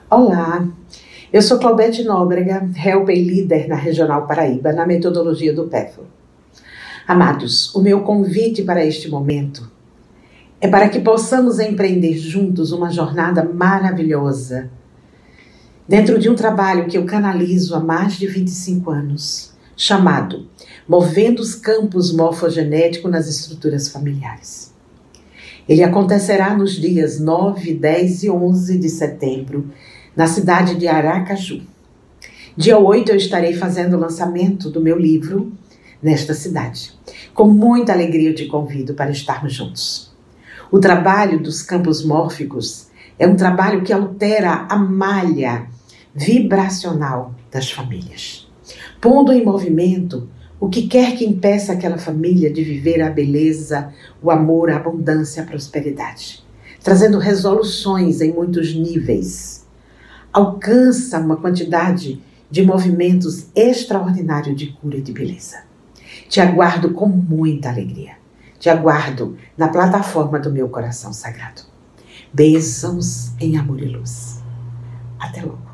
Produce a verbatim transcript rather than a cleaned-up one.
Olá, eu sou Claudete Nóbrega, Helper e líder na Regional Paraíba, na metodologia do P E F L. Amados, o meu convite para este momento é para que possamos empreender juntos uma jornada maravilhosa dentro de um trabalho que eu canalizo há mais de vinte e cinco anos, chamado Movendo os Campos Morfogenéticos nas Estruturas Familiares. Ele acontecerá nos dias nove, dez e onze de setembro, na cidade de Aracaju. Dia oito eu estarei fazendo o lançamento do meu livro nesta cidade. Com muita alegria eu te convido para estarmos juntos. O trabalho dos campos mórficos é um trabalho que altera a malha vibracional das famílias, pondo em movimento o que quer que impeça aquela família de viver a beleza, o amor, a abundância, a prosperidade, trazendo resoluções em muitos níveis. Alcança uma quantidade de movimentos extraordinários de cura e de beleza. Te aguardo com muita alegria. Te aguardo na plataforma do meu coração sagrado. Bênçãos em amor e luz. Até logo.